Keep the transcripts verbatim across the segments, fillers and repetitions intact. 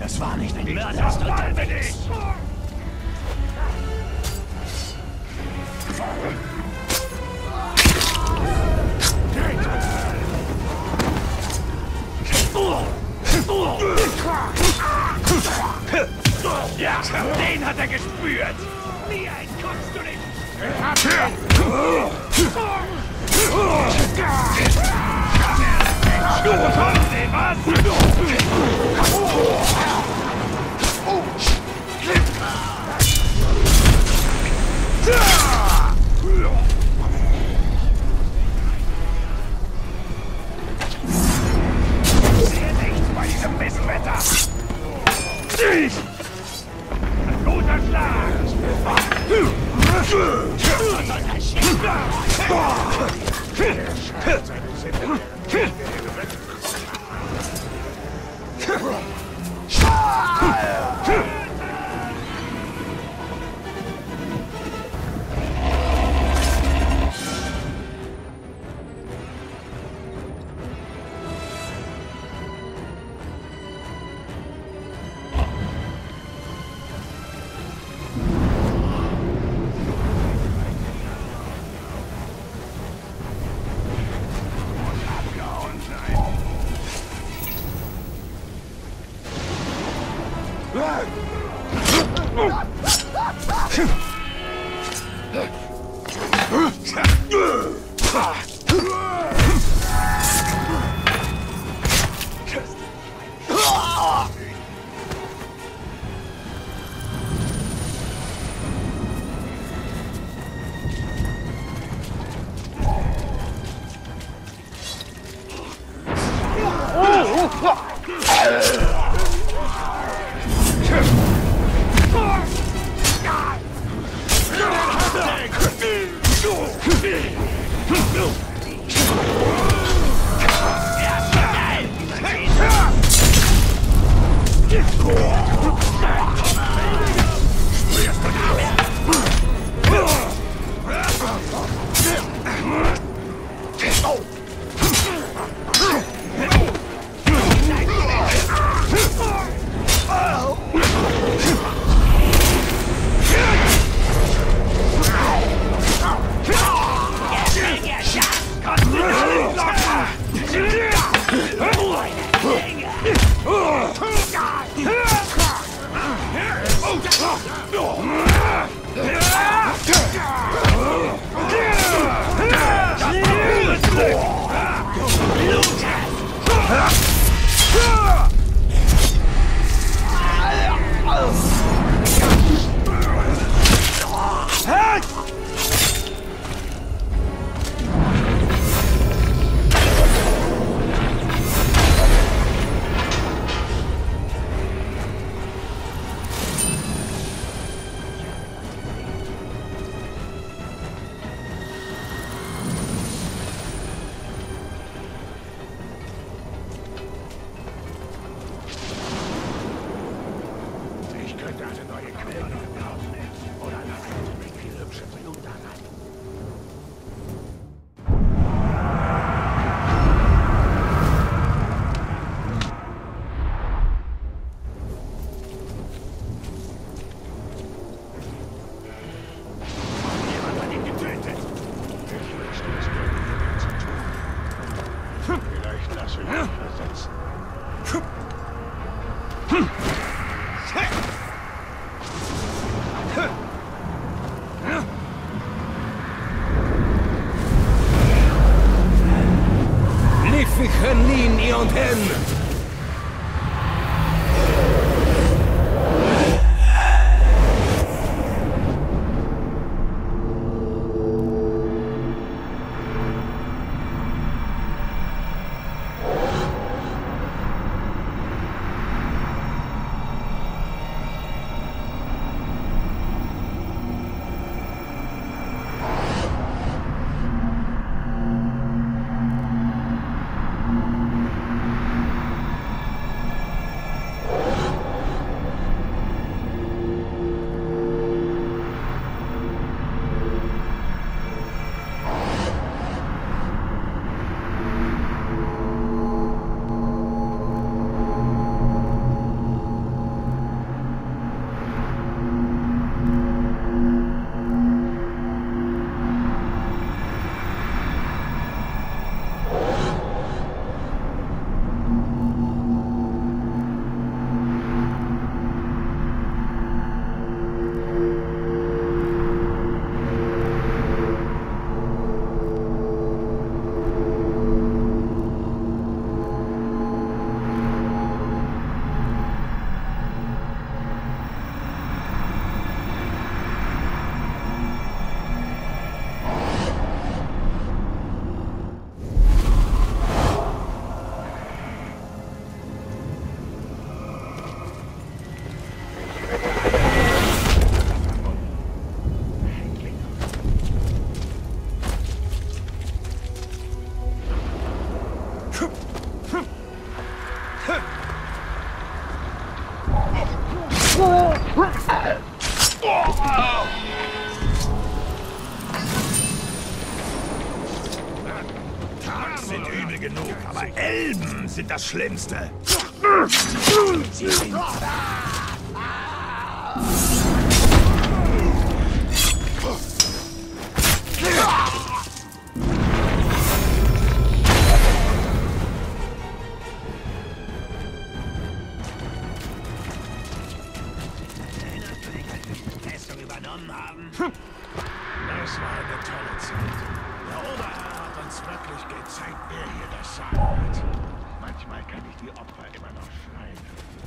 Das war nicht ein Mörder. Das unterwegs! Ja, den hat er gespürt! Nie entkommst du nicht! Ich hab ihn! Du kommst ihn, was? Ich sehe nichts bei diesem Misswetter! Ein guter Schlag! Tanks sind übel genug, aber Elben sind das Schlimmste. Sie sind... Haben. Das war eine tolle Zeit. Der Oberherr hat uns wirklich gezeigt, wer hier das Sagen hat. Manchmal kann ich die Opfer immer noch schreien.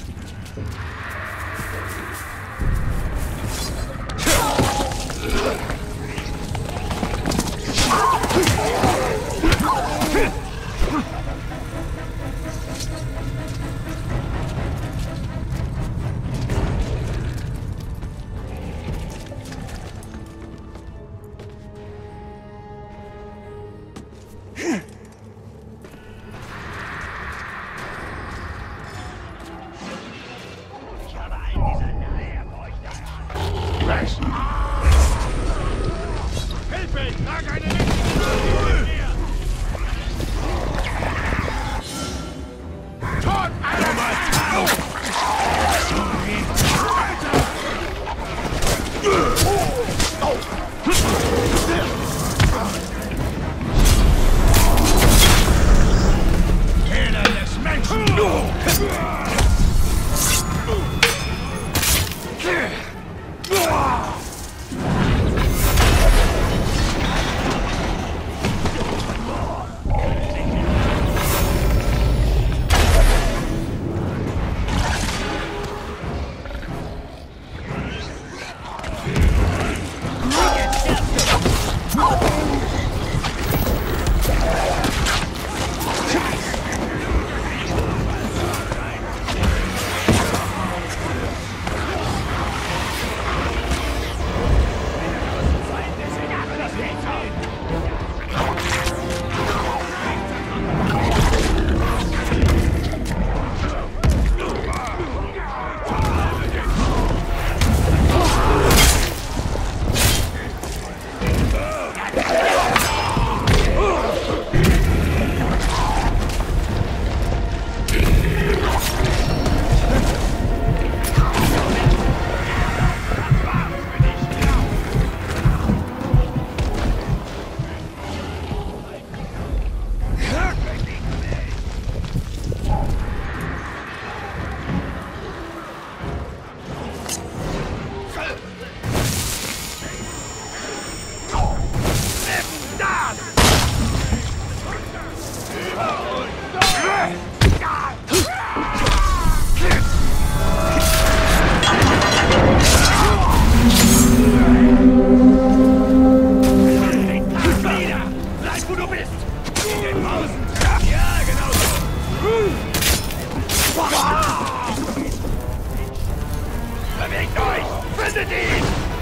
Bewegt euch! Findet ihn!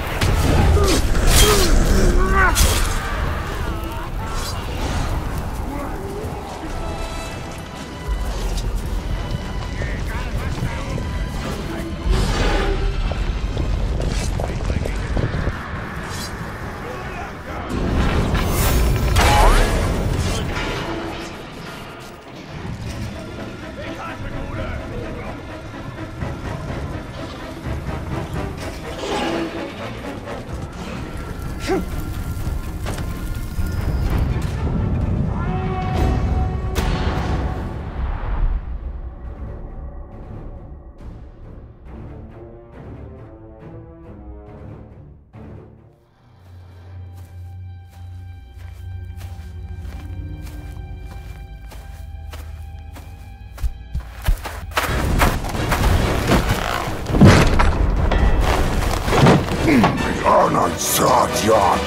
Arnold Sardian.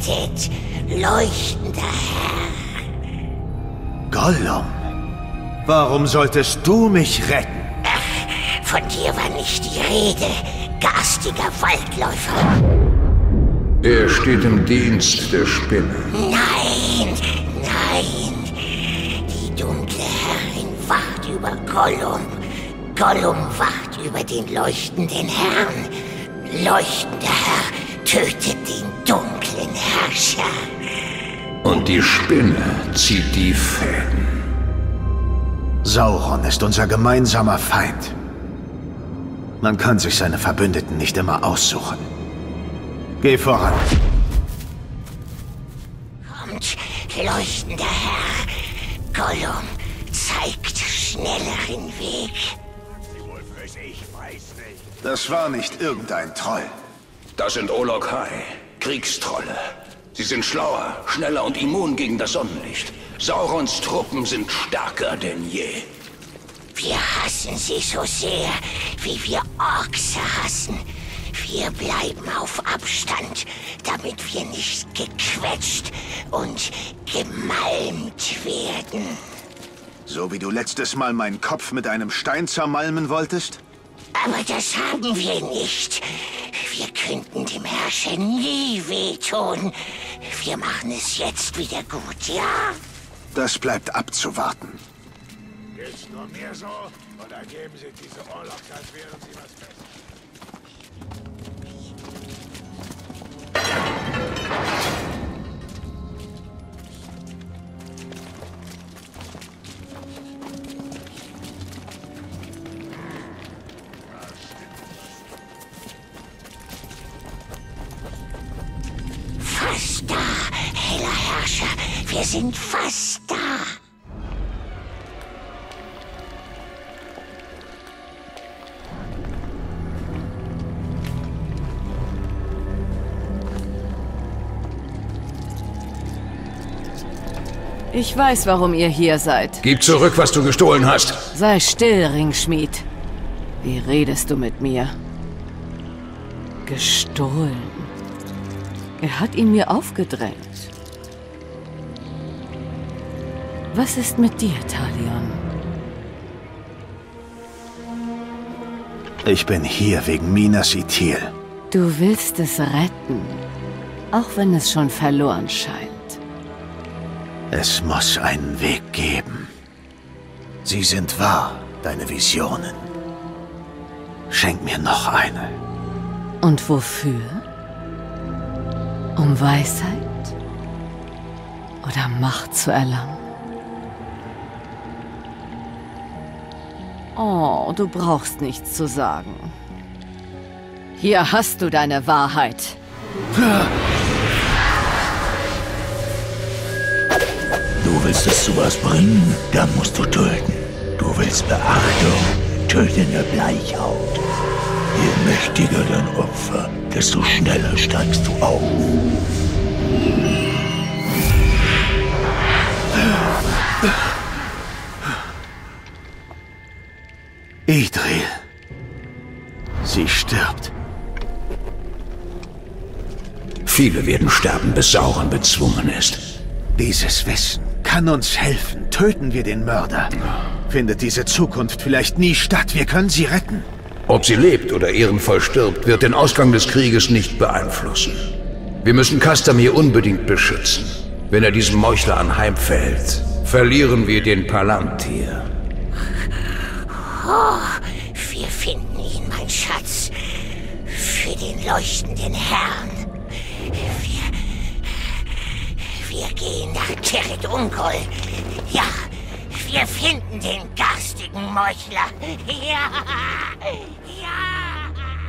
gerettet, leuchtender Herr. Gollum, warum solltest du mich retten? Ach, von dir war nicht die Rede, garstiger Waldläufer. Er steht im Dienst der Spinne. Nein, nein. Die dunkle Herrin wacht über Gollum. Gollum wacht über den leuchtenden Herrn. Leuchtender Herr tötet den dunklen Herrscher. Und die Spinne zieht die Fäden. Sauron ist unser gemeinsamer Feind. Man kann sich seine Verbündeten nicht immer aussuchen. Geh voran. Kommt, leuchtender Herr. Gollum zeigt schnelleren Weg. Das war nicht irgendein Troll. Das sind Uruk-hai, Kriegstrolle. Sie sind schlauer, schneller und immun gegen das Sonnenlicht. Saurons Truppen sind stärker denn je. Wir hassen sie so sehr, wie wir Orks hassen. Wir bleiben auf Abstand, damit wir nicht gequetscht und gemalmt werden. So wie du letztes Mal meinen Kopf mit einem Stein zermalmen wolltest? Aber das haben wir nicht. Wir könnten dem Herrscher nie wehtun. Wir machen es jetzt wieder gut, ja? Das bleibt abzuwarten. Geht's nur mir so? Oder geben Sie diese Orks, als wären sie was Besseres? Fast da, heller Herrscher. Wir sind fast da. Ich weiß, warum ihr hier seid. Gib zurück, was du gestohlen hast. Sei still, Ringschmied. Wie redest du mit mir? Gestohlen. Er hat ihn mir aufgedrängt. Was ist mit dir, Talion? Ich bin hier wegen Minas Ithil. Du willst es retten, auch wenn es schon verloren scheint. Es muss einen Weg geben. Sie sind wahr, deine Visionen. Schenk mir noch eine. Und wofür? Um Weisheit oder Macht zu erlangen? Oh, du brauchst nichts zu sagen. Hier hast du deine Wahrheit. Du willst es zu was bringen, dann musst du töten. Du willst Beachtung, töte eine Bleichhaut. Je mächtiger dein Opfer, desto schneller steigst du auf. Idril. Sie stirbt. Viele werden sterben, bis Sauron bezwungen ist. Dieses Wissen kann uns helfen. Töten wir den Mörder. Findet diese Zukunft vielleicht nie statt. Wir können sie retten. Ob sie lebt oder ehrenvoll stirbt, wird den Ausgang des Krieges nicht beeinflussen. Wir müssen Castamir unbedingt beschützen. Wenn er diesem Meuchler anheimfällt, verlieren wir den Palantir. Oh, wir finden ihn, mein Schatz. Für den leuchtenden Herrn. Wir... Wir gehen nach Tered Ungol. Ja, wir finden den garstigen Meuchler. Ja, ja.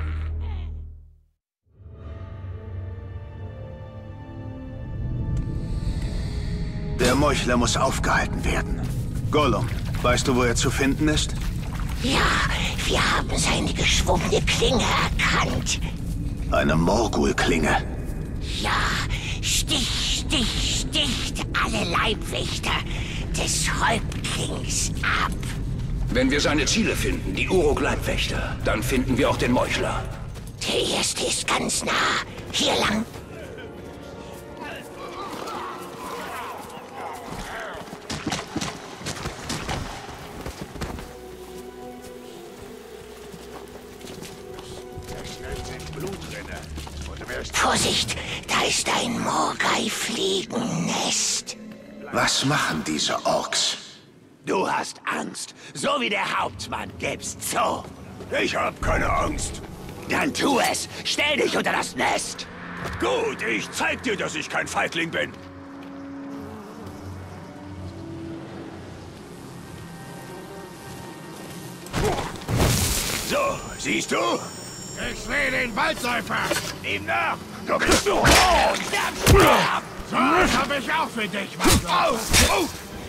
Der Meuchler muss aufgehalten werden. Gollum, weißt du, wo er zu finden ist? Ja, wir haben seine geschwungene Klinge erkannt. Eine Morgul-Klinge. Ja, Stich, Stich, sticht alle Leibwächter des Häuptlings ab. Wenn wir seine Ziele finden, die Uruk-Leibwächter, dann finden wir auch den Meuchler. Der erste ist ganz nah. Hier lang. Vorsicht, da ist ein Morgai-Fliegennest. Was machen diese Orks? Du hast Angst, so wie der Hauptmann, gibst zu. Ich hab keine Angst. Dann tu es. Stell dich unter das Nest. Gut, ich zeig dir, dass ich kein Feigling bin. So, siehst du? Ich sehe den Waldläufer. Ihm nach. Du bist so. Oh, so, das hab ich auch für dich, Waldläufer. Oh, oh.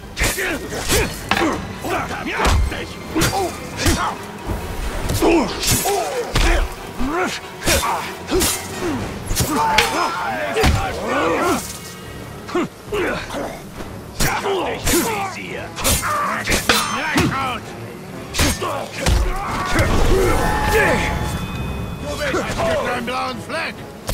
Ja, dich. Oh. Du bist mit einem blauen Fleck.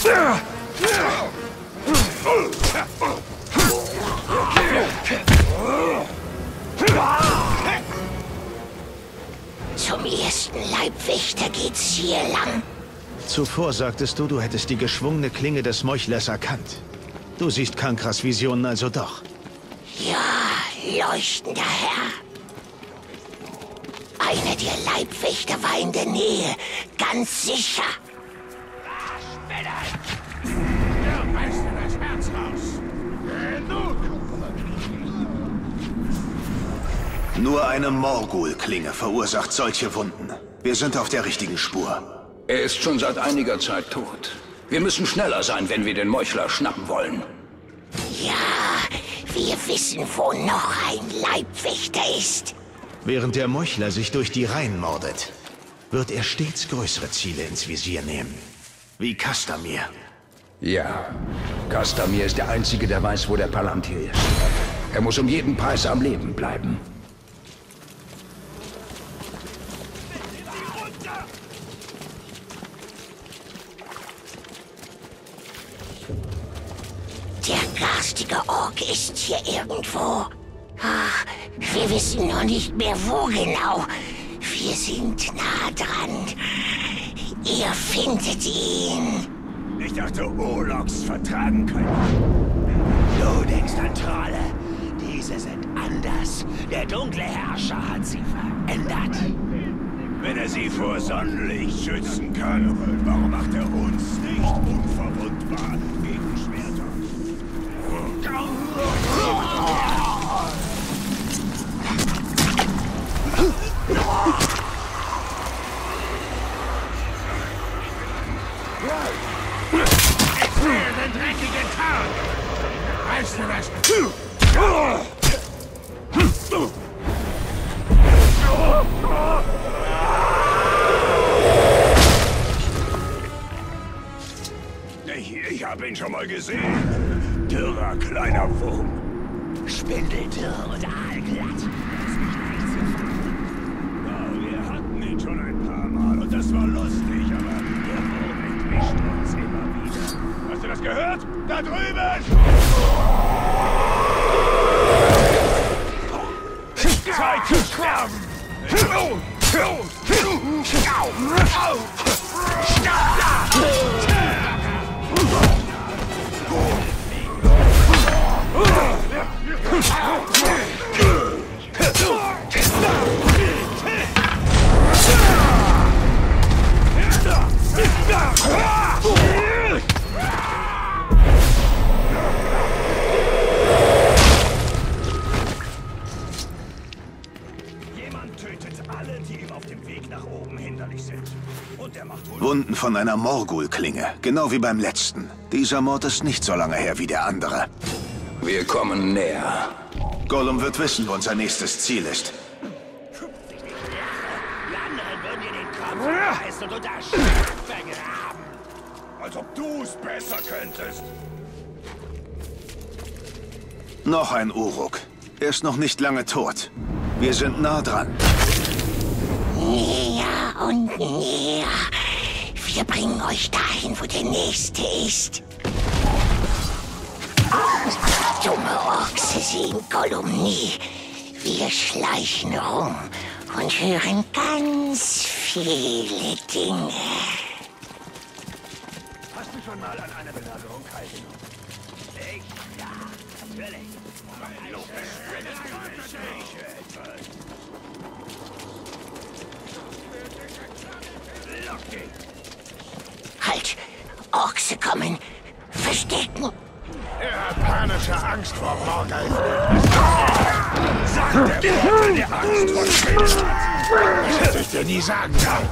Zum ersten Leibwächter geht's hier lang. Zuvor sagtest du, du hättest die geschwungene Klinge des Meuchlers erkannt. Du siehst Kankras Visionen also doch. Ja, leuchtender Herr. Einer der Leibwächter war in der Nähe, ganz sicher. Ja, reiß dir das Herz raus. Genug. Nur eine Morgul-Klinge verursacht solche Wunden. Wir sind auf der richtigen Spur. Er ist schon seit einiger Zeit tot. Wir müssen schneller sein, wenn wir den Meuchler schnappen wollen. Ja, wir wissen, wo noch ein Leibwächter ist. Während der Meuchler sich durch die Reihen mordet, wird er stets größere Ziele ins Visier nehmen. Wie Castamir. Ja, Castamir ist der Einzige, der weiß, wo der Palantir ist. Er muss um jeden Preis am Leben bleiben. Der garstige Ork ist hier irgendwo. Ach, wir wissen noch nicht mehr, wo genau. Wir sind nah dran. Ihr findet ihn. Ich dachte, Urloks vertragen können. Du denkst an Trolle. Diese sind anders. Der dunkle Herrscher hat sie verändert. Wenn er sie vor Sonnenlicht schützen kann, warum macht er uns nicht unverwundbar gegen Schwerter? Ich sehe den dreckigen Tarn! Weißt du das? Ich, ich habe ihn schon mal gesehen. Dürrer kleiner Wurm. Spindeldürr und aalglatt. Ja, wir hatten ihn schon ein paar Mal und das war lustig, aber der Wurm entwischt uns immer wieder. Hast du das gehört? Da drüben! Zeit zu sterben! Jemand tötet alle, die ihm auf dem Weg nach oben hinderlich sind. Und er macht wohl... Wunden von einer Morgul-Klinge, genau wie beim letzten. Dieser Mord ist nicht so lange her wie der andere. Wir kommen näher. Gollum wird wissen, wo unser nächstes Ziel ist. Die anderen würden dir den Kopf reißen und unter Schmerz vergraben. Als ob du's besser könntest. Noch ein Uruk. Er ist noch nicht lange tot. Wir sind nah dran. Näher und näher. Wir bringen euch dahin, wo der Nächste ist. Dumme Orks sehen Gollum nie. Wir schleichen rum und hören ganz viele Dinge. Hast du schon mal mal an einer Belagerung teilgenommen. Ich? Ja, natürlich. Los, Halt! Ochse kommen! Verstecken! Er hat panische Angst vor Morgul. Sagt der Worte der Angst vor Schweden. Das hätte ich dir nie sagen sollen.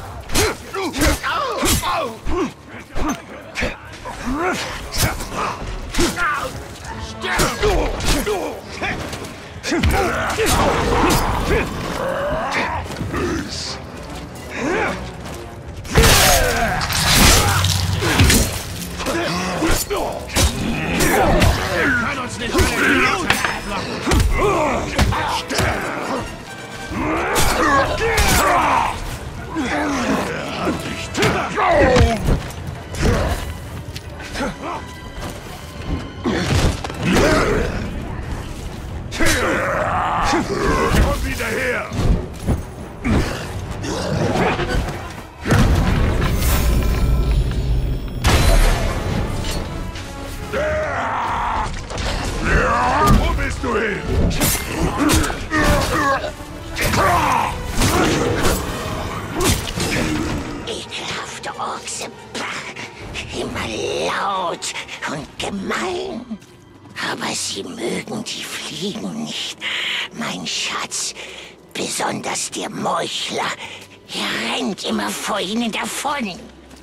Er kann uns nicht Komm wieder her! Wo bist du hin? Ekelhafte Ochse. Immer laut und gemein. Aber sie mögen die Fliegen nicht, mein Schatz. Besonders der Meuchler. Er rennt immer vor ihnen davon.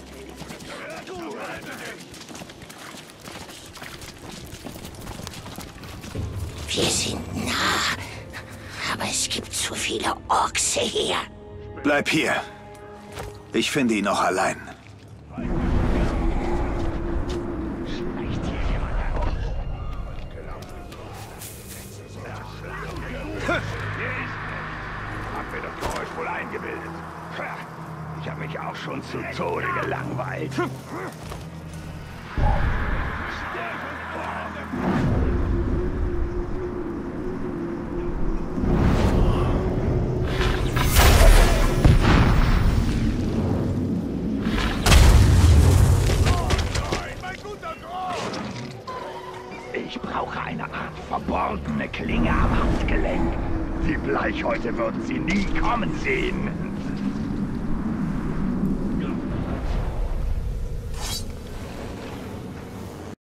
Wir sind nah, aber es gibt zu viele Ochse hier. Bleib hier. Ich finde ihn noch allein. Hab mir das Geräusch wohl eingebildet. Ich habe mich auch schon zu Tode gelangweilt. Ich brauche eine Art verborgene Klinge am Handgelenk. Die Bleichhäute würden sie nie kommen sehen.